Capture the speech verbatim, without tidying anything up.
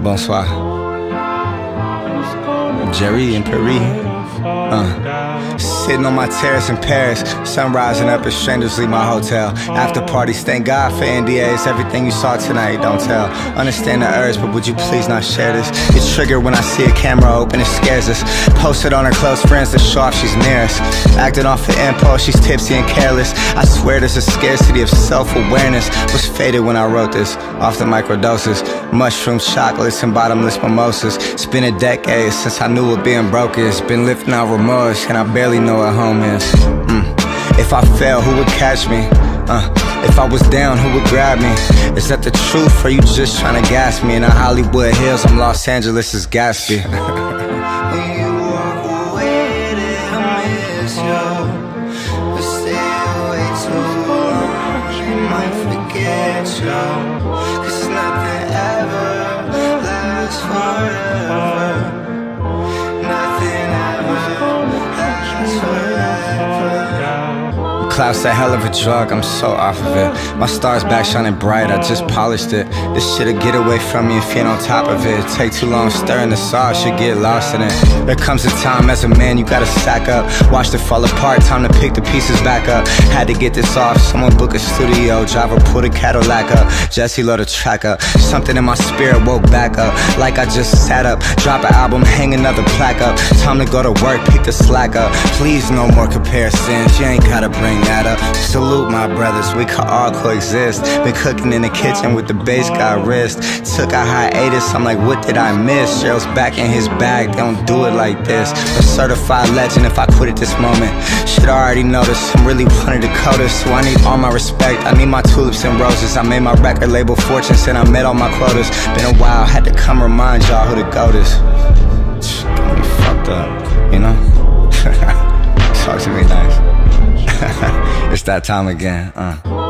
Bonsoir. Gerry and Paris. Uh. Sitting on my terrace in Paris, sun rising up as strangers leave my hotel. After parties, thank God for N D As. Everything you saw tonight, don't tell. Understand the urge, but would you please not share this? It's triggered when I see a camera open, it scares us. Posted on her close friends to show off she's near us. Acting off the impulse, she's tipsy and careless. I swear there's a scarcity of self-awareness. Was faded when I wrote this, off the microdoses. Mushrooms, chocolates, and bottomless mimosas. It's been a decade since I knew what being broke is. Been lifting out remorse, and I barely know what home is. mm. If I fell, who would catch me? Uh, if I was down, who would grab me? Is that the truth, or you just trying to gas me? In the Hollywood Hills, I'm Los Angeles' Gatsby. When you walk away, then I miss you. But stay away too long, you might forget you. Cause nothing ever lasts forever. Nothing ever lasts forever. Cloud's a hell of a drug, I'm so off of it. My star's back shining bright, I just polished it. This shit'll get away from you if you're on top of it. Take too long stirring the sauce, you get lost in it. There comes a time as a man you gotta stack up. Watch it fall apart, time to pick the pieces back up. Had to get this off, someone book a studio. Driver pull the Cadillac up, Jesse load the track up. Something in my spirit woke back up, like I just sat up. Drop an album, hang another plaque up. Time to go to work, pick the slack up. Please no more comparisons, you ain't gotta bring that up. Salute my brothers, we could all coexist. Been cooking in the kitchen with the bass got wrist. Took a hiatus, I'm like, what did I miss? Cheryl's back in his bag, they don't do it like this. A certified legend if I quit at this moment. Shit I already noticed, I'm really one of the coldest. So I need all my respect, I need my tulips and roses. I made my record label fortune, said I met all my quotas. Been a while, had to come remind y'all who the GOAT is. Got me fucked up, you know? Talk to me nice. It's that time again, uh